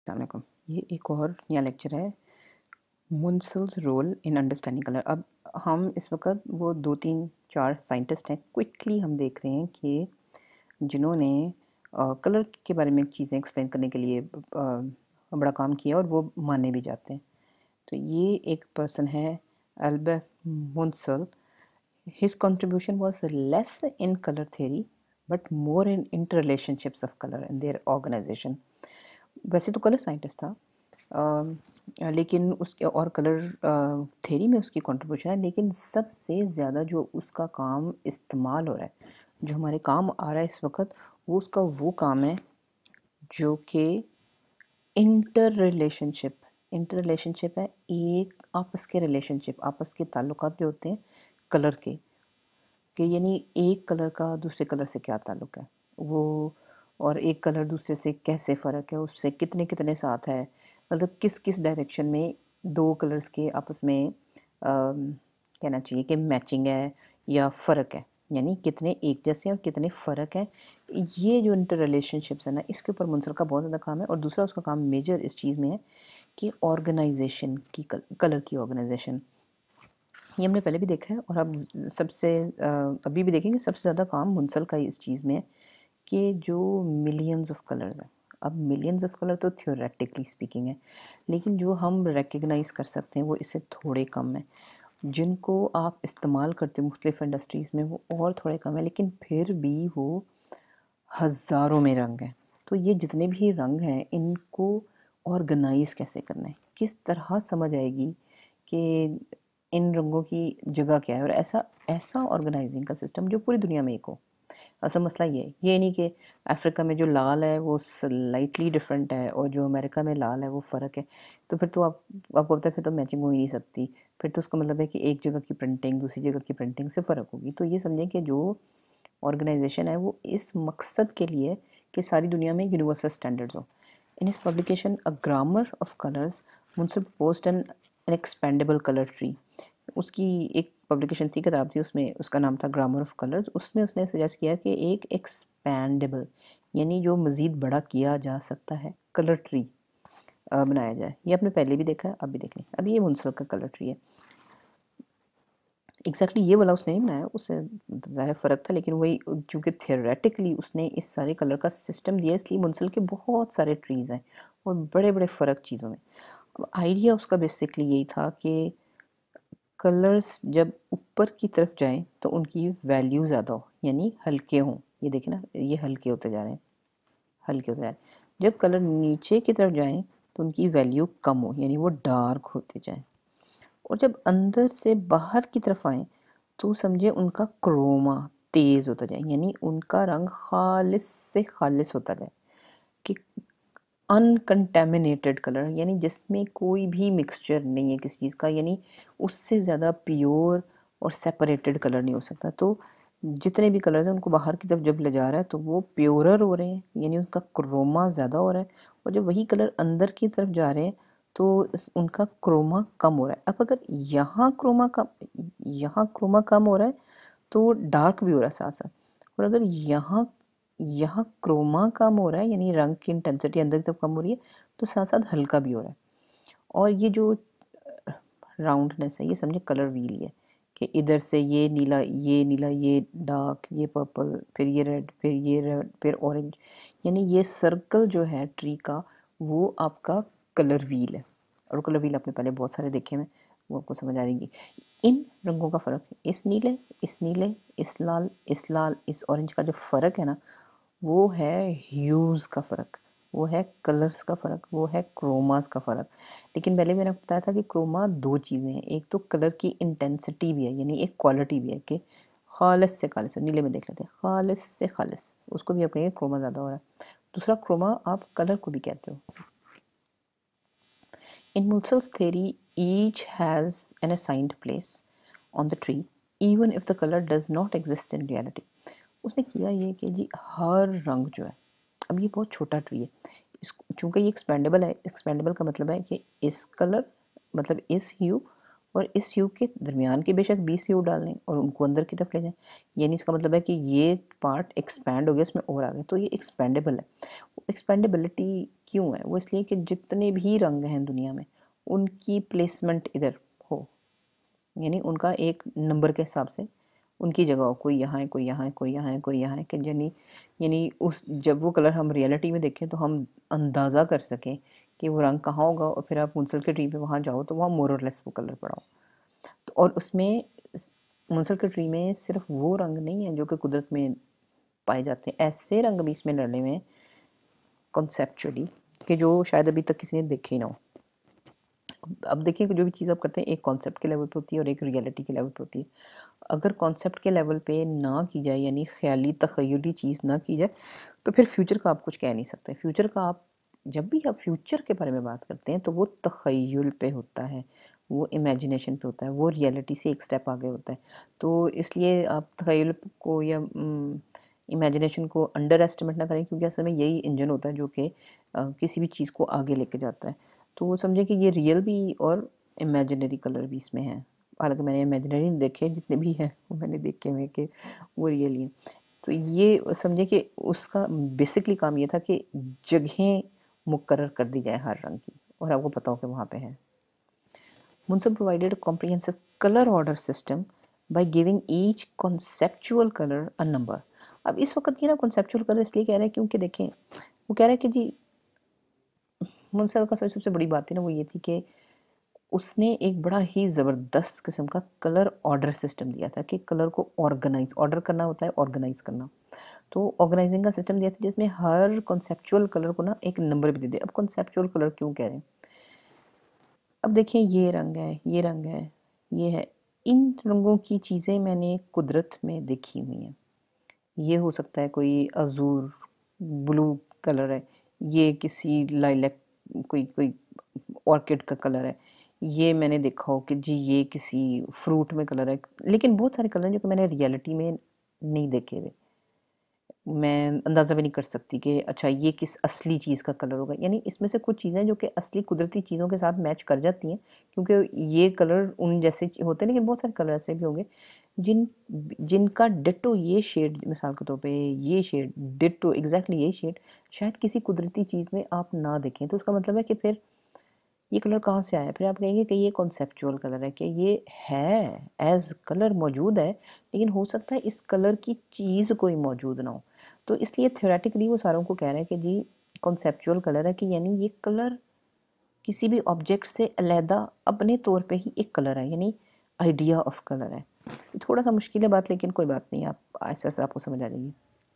السلام علیکم. یہ ایک اور نیا لیکچر ہے Munsell's role in understanding colour. اب ہم اس وقت وہ 2 3 4 سائنٹسٹ ہیں، کوئکلی ہم دیکھ رہے ہیں کہ جنہوں نے کلر کے بارے میں چیزیں ایکسپلین کرنے کے لیے بڑا کام کیا اور وہ مانے بھی جاتے ہیں. تو یہ ایک پرسن ہے Albert Munsell. His contribution was less in colour theory but more in inter relationships of colour in their organization. ویسے تو کلر سائنٹسٹ تھا لیکن اس کے اور کلر تھیری میں اس کی کنٹریبیوشن ہے، لیکن سب سے زیادہ جو اس کا کام استعمال ہو رہا ہے، جو ہمارے کام آ رہا ہے اس وقت، وہ اس کا وہ کام ہے جو کہ انٹر ریلیشن شپ ہے. ایک آپس کے ریلیشن شپ، آپس کے تعلقات جو ہوتے ہیں کلر کے، کہ یعنی ایک کلر کا دوسرے کلر سے کیا تعلق ہے وہ، اور ایک کلر دوسرے سے کیسے فرق ہے، اس سے کتنے ساتھ ہے، مطلب کس ڈائریکشن میں دو کلرز کے آپس میں کہنا چاہیے کہ میچنگ ہے یا فرق ہے، یعنی کتنے ایک جیسے ہیں اور کتنے فرق ہیں. یہ جو انٹر ریلیشن شپس ہیں نا، اس کے اوپر منسل کا بہت زیادہ کام ہے. اور دوسرا اس کا کام میجر اس چیز میں ہے کہ آرگنائزیشن کی، کلر کی آرگنائزیشن. یہ ہم نے پہلے بھی دیکھا ہے اور اب سب سے ابھی بھی دیکھیں گے. سب سے زیادہ کام منسل کا اس چیز میں ہے کہ جو ملینز آف کلرز ہیں. اب ملینز آف کلر تو تھیوریٹکلی اسپیکنگ ہے، لیکن جو ہم ریکگنائز کر سکتے ہیں وہ اس سے تھوڑے کم ہیں. جن کو آپ استعمال کرتے ہیں مختلف انڈسٹریز میں وہ اور تھوڑے کم ہیں، لیکن پھر بھی وہ ہزاروں میں رنگ ہیں. تو یہ جتنے بھی رنگ ہیں ان کو آرگنائز کیسے کرنا ہے، کس طرح سمجھ آئے گی کہ ان رنگوں کی جگہ کیا ہے، اور ایسا آرگنائزنگ کا سسٹم جو پوری دنیا میں ایک ہو. اصل مسئلہ یہ نہیں کہ افریقہ میں جو لال ہے وہ سلائٹلی ڈفرینٹ ہے اور جو امریکہ میں لال ہے وہ فرق ہے. تو پھر تو آپ کو پتہ ہے پھر تو میچنگ ہو ہی نہیں سکتی. پھر تو اس کا مطلب ہے کہ ایک جگہ کی پرنٹنگ دوسری جگہ کی پرنٹنگ سے فرق ہوگی. تو یہ سمجھیں کہ جو آرگنائزیشن ہے وہ اس مقصد کے لیے کہ ساری دنیا میں یونیورسل اسٹینڈرڈز ہوں. In his publication a grammar of colours Munsell proposed an expandable colour tree. اس کی ایک پبلیکیشن تھی، کتاب تھی، اس میں اس کا نام تھا گرامر آف کلرز. اس میں اس نے سجیسٹ کیا کہ ایک ایکسپینڈیبل یعنی جو مزید بڑا کیا جا سکتا ہے کلر ٹری بنایا جائے. یہ آپ نے پہلے بھی دیکھا ہے، اب بھی دیکھ لیں. اب یہ منسل کا کلر ٹری ہے. ایگزیکٹلی یہ والا اس نے نہیں بنایا، اس سے ظاہر فرق تھا، لیکن وہی چونکہ تھیوریٹکلی اس نے اس سارے کلر کا سسٹم دیا، اس لیے منسل کے بہت سارے ٹریز ہیں اور بڑے بڑے فرق چیزوں میں. اب آئیڈیا اس کا بیسکلی یہی تھا کہ کلرز جب اوپر کی طرف جائیں تو ان کی ویلیو زیادہ ہو، یعنی ہلکے ہوں. یہ دیکھیں نا، یہ ہلکے ہوتے جا رہے ہیں، ہلکے ہوتے جا رہے ہیں. جب کلر نیچے کی طرف جائیں تو ان کی ویلیو کم ہو، یعنی وہ ڈارک ہوتے جائیں. اور جب اندر سے باہر کی طرف آئیں تو سمجھے ان کا کروما تیز ہوتا جائے، یعنی ان کا رنگ خالص سے خالص ہوتا جائے، کہ انکنٹیمنیٹڈ کلر، یعنی جس میں کوئی بھی مکسچر نہیں ہے کسی چیز کا، یعنی اس سے زیادہ پیور اور سیپریٹڈ کلر نہیں ہو سکتا. تو جتنے بھی کلرز ہیں ان کو باہر کی طرف جب لے جا رہا ہے تو وہ پیورر ہو رہے ہیں، یعنی ان کا کروما زیادہ ہو رہا ہے. اور جب وہی کلر اندر کی طرف جا رہے ہیں تو ان کا کروما کم ہو رہا ہے. اب اگر یہاں کروما کم ہو رہا ہے تو ڈارک بھی ہو رہا ہے ساتھ ساتھ، اور اگر یہاں کروما کم ہو رہا ہے یعنی رنگ کی انٹینسٹی اندر کی طرف کم ہو رہی ہے تو ساتھ ساتھ ہلکا بھی ہو رہا ہے. اور یہ جو راؤنڈنیس ہے یہ سمجھے کلر ویل ہی ہے، کہ ادھر سے یہ نیلا یہ ڈارک، یہ پرپل، پھر یہ ریڈ، پھر اورنج، یعنی یہ سرکل جو ہے ٹری کا وہ آپ کا کلر ویل ہے. اور کلر ویل آپ نے پہلے بہت سارے دیکھے ہیں، وہ آپ کو سمجھ آ رہی گی. ان رنگوں کا فرق ہے، اس نیلے، اس لال، اس اورنج کا جو فرق ہے نا، وہ ہے ہیوز کا فرق، وہ ہے کلرز کا فرق، وہ ہے کروماز کا فرق. لیکن پہلے میں نے بتایا تھا کہ کروما دو چیزیں ہیں، ایک تو کلر کی انٹینسٹی بھی ہے، یعنی ایک کوالٹی بھی ہے کہ خالص سے خالص. نیلے میں دیکھ لیتے ہیں، خالص سے خالص، اس کو بھی آپ کہیں گے کروما زیادہ ہو رہا ہے. دوسرا کروما آپ کلر کو بھی کہتے ہو. In Munsell's theory, each has an assigned place on the tree, even if the color does not exist in reality. اس نے کیا یہ کہ جی ہر رنگ جو ہے، اب یہ بہت چھوٹا ٹری ہے، چونکہ یہ ایکسپینڈیبل ہے. ایکسپینڈیبل کا مطلب ہے کہ اس کلر مطلب اس ہیو اور اس ہیو کے درمیان کے بے شک 20 ہیو ڈال لیں اور ان کو اندر کی طرف لے جائیں، یعنی اس کا مطلب ہے کہ یہ پارٹ ایکسپینڈ ہو گیا، اس میں اور آ گیا، تو یہ ایکسپینڈیبل ہے. ایکسپینڈیبلٹی کیوں ہے؟ وہ اس لیے کہ جتنے بھی رنگ ہیں دنیا میں ان کی پلیسمنٹ ادھر ہو، یعنی ان کا ایک نمبر کے حساب سے ان کی جگہ ہو، کوئی یہاں ہے، کوئی یہاں ہے، کوئی یہاں ہے، کوئی یہاں ہے، کہ یعنی اس جب وہ کلر ہم ریئلٹی میں دیکھیں تو ہم اندازہ کر سکیں کہ وہ رنگ کہاں ہوگا، اور پھر آپ منسل کے ٹری پہ وہاں جاؤ تو وہاں مور اور لیس وہ کلر پڑا ہو۔ تو اور اس میں منسل کے ٹری میں صرف وہ رنگ نہیں ہیں جو کہ قدرت میں پائے جاتے ہیں، ایسے رنگ بھی اس میں ڈالے ہوئے ہیں کنسیپچولی کہ جو شاید ابھی تک کسی نے دیکھے ہی نہ ہو۔ اب دیکھیں کہ جو بھی چیز آپ کرتے ہیں ایک کانسیپٹ کے لیول پہ ہوتی ہے اور ایک ریئلٹی کے لیول پہ ہوتی ہے۔ اگر کانسیپٹ کے لیول پہ نہ کی جائے، یعنی خیالی تخیلی چیز نہ کی جائے، تو پھر فیوچر کا آپ کچھ کہہ نہیں سکتے۔ فیوچر کا آپ جب بھی آپ فیوچر کے بارے میں بات کرتے ہیں تو وہ تخیل پہ ہوتا ہے، وہ امیجنیشن پہ ہوتا ہے، وہ ریئلٹی سے ایک سٹیپ آگے ہوتا ہے۔ تو اس لیے آپ تخیل کو یا امیجنیشن کو انڈر ایسٹیمیٹ نہ کریں، کیونکہ اصل میں یہی انجن ہوتا ہے جو کہ کسی بھی چیز کو آگے لے کے جاتا ہے۔ تو وہ سمجھیں کہ یہ ریئل بھی اور امیجنری کلر بھی اس میں ہیں، حالانکہ میں نے امیجنری دیکھے جتنے بھی ہیں وہ میں نے دیکھے ہوئے کہ وہ ریئل ہی ہیں۔ تو یہ سمجھیں کہ اس کا بیسکلی کام یہ تھا کہ جگہیں مقرر کر دی جائے ہر رنگ کی، اور آپ کو پتہ ہو کہ وہاں پہ ہے۔ Munsell provided a comprehensive color order system by giving each conceptual color a number۔ اب اس وقت یہ نا conceptual color اس لیے کہہ رہے ہیں کیونکہ دیکھیں وہ کہہ رہے ہیں کہ جی منسل کا سب سے بڑی بات تھی نا وہ یہ تھی کہ اس نے ایک بڑا ہی زبردست قسم کا کلر آرڈر سسٹم دیا تھا کہ کلر کو آرڈر کرنا ہوتا ہے، آرگنائز کرنا۔ تو آرگنائزنگ کا سسٹم دیا تھا جس میں ہر کنسیپچول کلر کو نا ایک نمبر بھی دے دیا۔ اب کنسیپچول کلر کیوں کہہ رہے ہیں؟ اب دیکھیں یہ رنگ ہے، یہ رنگ ہے، یہ ہے، ان رنگوں کی چیزیں میں نے قدرت میں دیکھی ہوئی ہیں۔ یہ ہو سکتا ہے کوئی ازور بلو کلر ہے، یہ کسی لائلیک کوئی آرکڈ کا کلر ہے، یہ میں نے دیکھا ہو کہ جی یہ کسی فروٹ میں کلر ہے، لیکن بہت سارے کلر ہیں جو کہ میں نے ریئلٹی میں نہیں دیکھے ہوئے، میں اندازہ بھی نہیں کر سکتی کہ اچھا یہ کس اصلی چیز کا کلر ہوگا۔ یعنی اس میں سے کچھ چیزیں جو کہ اصلی قدرتی چیزوں کے ساتھ میچ کر جاتی ہیں کیونکہ یہ کلر ان جیسے ہوتے ہیں، لیکن بہت سارے کلر ایسے بھی ہوں گے جن کا ڈٹو یہ شیڈ، مثال کے طور پہ یہ شیڈ ڈٹو ایگزیکٹلی یہ شیڈ شاید کسی قدرتی چیز میں آپ نہ دیکھیں۔ تو اس کا مطلب ہے کہ پھر یہ کلر کہاں سے آیا؟ پھر آپ کہیں گے کہ یہ کنسیپچول کلر ہے، کہ یہ ہے ایز کلر موجود ہے لیکن ہو سکتا ہے اس کلر کی چیز کوئی موجود نہ ہو۔ تو اس لیے تھیوریٹیکلی وہ ساروں کو کہہ رہے ہیں کہ جی کنسیپچول کلر ہے، کہ یعنی یہ کلر کسی بھی آبجیکٹ سے علیحدہ اپنے طور پہ ہی ایک کلر ہے، یعنی آئیڈیا آف کلر ہے۔ تھوڑا سا مشکل ہے بات، لیکن کوئی بات نہیں، آپ ایسا سے آپ کو سمجھ آ جائے گی۔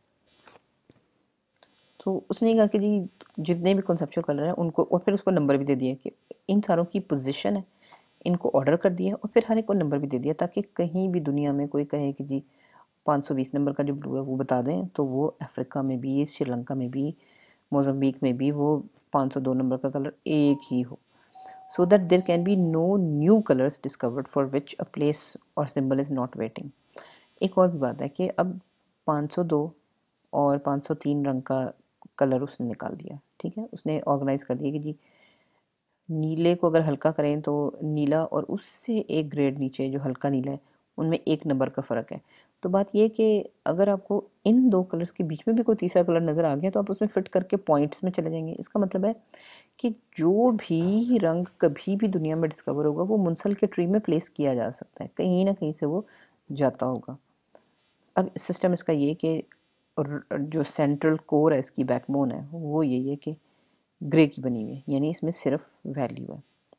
تو اس نے کہا کہ جی جتنے بھی کنسیپچول کلر ہیں ان کو، اور پھر اس کو نمبر بھی دے دیا کہ ان ساروں کی پوزیشن ہے، ان کو آرڈر کر دیا اور پھر ہر ایک کو نمبر بھی دے دیا تاکہ کہیں بھی دنیا میں کوئی کہے کہ جی 520 نمبر کا جو بلو ہے وہ بتا دیں، تو وہ افریقہ میں بھی، سری لنکا میں بھی، موزمبیق میں بھی وہ 502 نمبر کا کلر ایک ہی ہو، so that there can be no new colors discovered for which a place or symbol is not waiting۔ ایک اور بھی بات ہے کہ اب 502 اور 503 رنگ کا کلر اس نے نکال دیا، ٹھیک ہے، اس نے آرگنائز کر دیا کہ جی نیلے کو اگر ہلکا کریں تو نیلا اور اس سے ایک گریڈ نیچے جو ہلکا نیلا ہے ان میں ایک نمبر کا فرق ہے۔ تو بات یہ کہ اگر آپ کو ان دو کلرز کے بیچ میں بھی کوئی تیسرا کلر نظر آ گیا تو آپ اس میں فٹ کر کے پوائنٹس میں چلے جائیں گے۔ اس کا مطلب ہے کہ جو بھی رنگ کبھی بھی دنیا میں ڈسکور ہوگا وہ منسل کے ٹری میں پلیس کیا جا سکتا ہے، کہیں نہ کہیں سے وہ جاتا ہوگا۔ اب سسٹم اس کا یہ کہ جو سینٹرل کور ہے، اس کی بیک بون ہے، وہ یہی ہے کہ گرے کی بنی ہوئی ہے، یعنی اس میں صرف ویلیو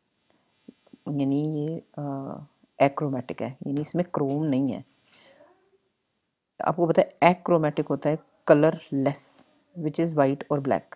ہے، یعنی یہ ایکرومیٹک ہے، یعنی اس میں کروم نہیں ہے۔ آپ کو پتہ ہے ایکرومیٹک ہوتا ہے colourless which is white اور بلیک،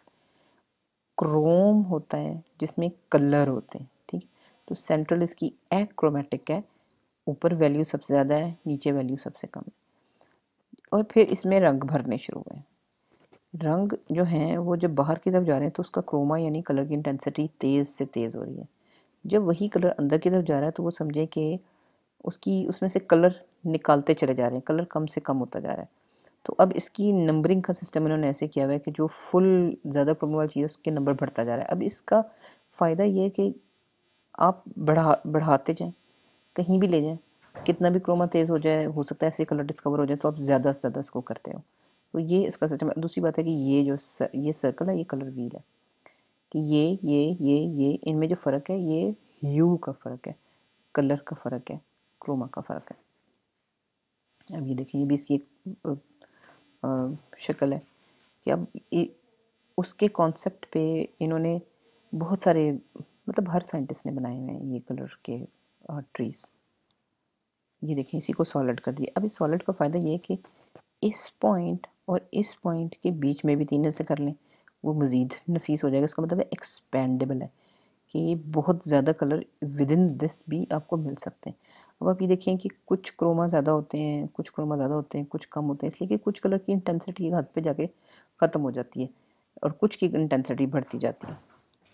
کروم ہوتا ہے جس میں کلر ہوتے ہیں، ٹھیک۔ تو سینٹرل اس کی ایکرومیٹک ہے، اوپر ویلیو سب سے زیادہ ہے، نیچے ویلیو سب سے کم ہے، اور پھر اس میں رنگ بھرنے شروع ہوئے۔ رنگ جو ہیں وہ جب باہر کی طرف جا رہے ہیں تو اس کا کروما یعنی کلر کی انٹینسٹی تیز سے تیز ہو رہی ہے، جب وہی کلر اندر کی طرف جا رہا ہے تو وہ سمجھے کہ اس میں سے کلر نکالتے چلے جا رہے ہیں، کلر کم سے کم ہوتا جا رہا ہے۔ تو اب اس کی نمبرنگ کا سسٹم انہوں نے ایسے کیا ہوا ہے کہ جو فل زیادہ کروما والی چیز ہے اس کے نمبر بڑھتا جا رہا ہے۔ اب اس کا فائدہ یہ ہے کہ آپ بڑھاتے جائیں، کہیں بھی لے جائیں، کتنا بھی کروما تیز ہو جائے، ہو سکتا ہے ایسے کلر ڈسکور ہو جائے تو آپ زیادہ سے زیادہ اس کو کرتے ہو۔ تو یہ اس کا سسٹم ہے۔ دوسری بات ہے کہ یہ جو یہ سرکل ہے یہ کلر ویل ہے، کہ یہ ان میں جو فرق ہے یہ ہیو کا فرق ہے، کلر کا فرق ہے، کروما کا فرق ہے۔ اب یہ دیکھیں یہ بھی اس کی ایک شکل ہے کہ اب اس کے کانسیپٹ پہ انہوں نے بہت سارے مطلب ہر سائنٹسٹ نے بنائے ہوئے ہیں یہ کلر کے ٹریز۔ یہ دیکھیں اسی کو سالڈ کر دیا۔ اب اس سالڈ کا فائدہ یہ ہے کہ اس پوائنٹ اور اس پوائنٹ کے بیچ میں بھی 3 ایسے کر لیں وہ مزید نفیس ہو جائے گا۔ اس کا مطلب ہے ایکسپینڈیبل ہے کہ یہ بہت زیادہ کلر ود ان دس بھی آپ کو مل سکتے ہیں۔ اب آپ یہ دیکھیں کہ کچھ کروما زیادہ ہوتے ہیں، کچھ کروما زیادہ ہوتے ہیں، کچھ کم ہوتے ہیں، اس لیے کہ کچھ کلر کی انٹینسٹی ایک حد پہ جا کے ختم ہو جاتی ہے اور کچھ کی انٹینسٹی بڑھتی جاتی ہے۔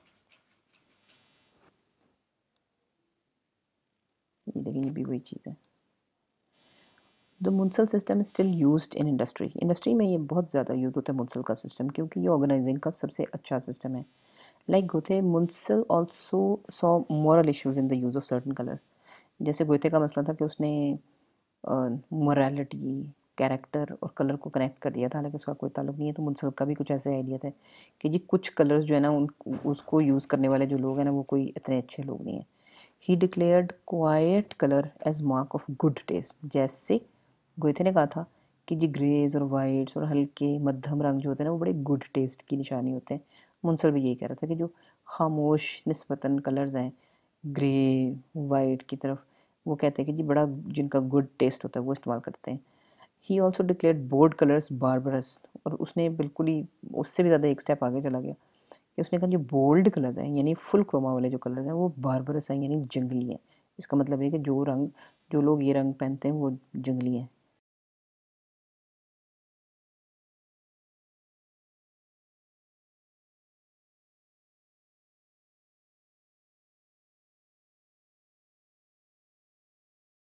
یہ دیکھیں یہ بھی وہی چیز ہے۔ The Munsell system is still used in industry۔ Industry میں یہ بہت زیادہ یوز ہوتا ہے Munsell کا سسٹم، کیونکہ یہ آرگنائزنگ کا سب سے اچھا سسٹم ہے۔ Like Goethe Munsell also saw moral issues in the use of certain colors۔ جیسے گوتھے کا مسئلہ تھا کہ اس نے morality، کیریکٹر اور کلر کو کنیکٹ کر دیا تھا، حالانکہ اس کا کوئی تعلق نہیں ہے۔ تو Munsell کا بھی کچھ ایسے آئیڈیا تھے کہ جی کچھ کلرز جو ہے نا اس کو یوز کرنے والے جو لوگ ہیں نا وہ کوئی اتنے اچھے لوگ نہیں ہیں۔ He declared quiet color as mark of good taste۔ جیسے گوتھے نے کہا تھا کہ جی گریز اور وائٹس اور ہلکے مدھم رنگ جو ہوتے ہیں نا وہ بڑے گڈ ٹیسٹ کی نشانی ہوتے ہیں۔ منسل بھی یہی کہہ رہا تھا کہ جو خاموش نسبتاً کلرز ہیں گرے وائٹ کی طرف، وہ کہتے ہیں کہ جی بڑا جن کا گڈ ٹیسٹ ہوتا ہے وہ استعمال کرتے ہیں۔ He also declared bold colours barbarous, اور اس نے بالکل ہی اس سے بھی زیادہ ایک سٹیپ آگے چلا گیا کہ اس نے کہا جو بولڈ کلرز ہیں یعنی فل کروما والے جو کلرز ہیں وہ باربرس ہیں یعنی جنگلی ہیں۔ اس کا مطلب ہے کہ جو لوگ یہ رنگ پہنتے ہیں وہ جنگلی ہیں،